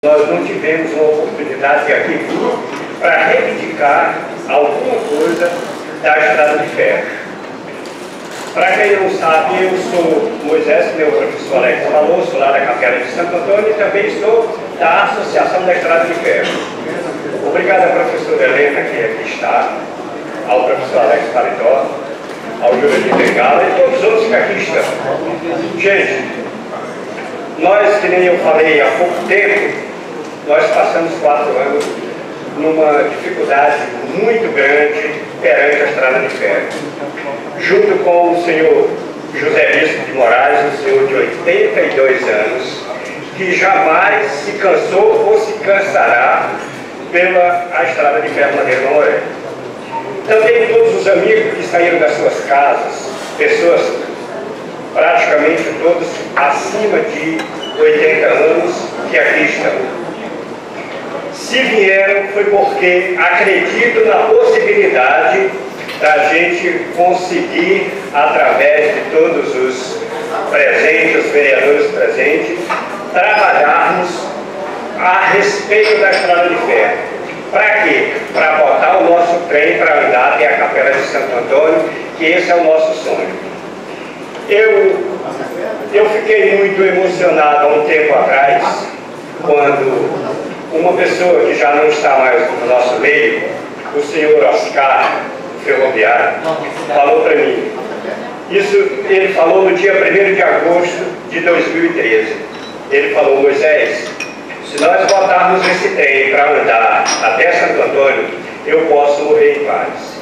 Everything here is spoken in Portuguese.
Nós não tivemos uma oportunidade aqui para reivindicar alguma coisa da Estrada de Ferro. Para quem não sabe, eu sou Moisés, meu professor Alex falou, sou lá da Capela de Santo Antônio e também sou da Associação da Estrada de Ferro. Obrigado à professora Helena, que aqui está, ao professor Alex Paletó, ao Júlio de Bengala e todos os outros que aqui estão. Gente, nós, que nem eu falei há pouco tempo, nós passamos 4 anos numa dificuldade muito grande perante a Estrada de Ferro. Junto com o senhor José Bispo de Moraes, um senhor de 82 anos, que jamais se cansou ou se cansará pela Estrada de Ferro Madeira Mamoré. Também todos os amigos que saíram das suas casas, pessoas praticamente todos acima de 80 anos que aqui estão. Se vieram foi porque acreditam na possibilidade da gente conseguir, através de todos os presentes, os vereadores presentes, trabalharmos a respeito da Estrada de Ferro. Para quê? Para botar o nosso trem para andar até a Capela de Santo Antônio, que esse é o nosso sonho. Eu fiquei muito emocionado há um tempo atrás, quando uma pessoa que já não está mais no nosso meio, o senhor Oscar, ferroviário, falou para mim. Isso ele falou no dia 1º de agosto de 2013. Ele falou: Moisés, se nós botarmos esse trem para andar até Santo Antônio, eu posso morrer em paz.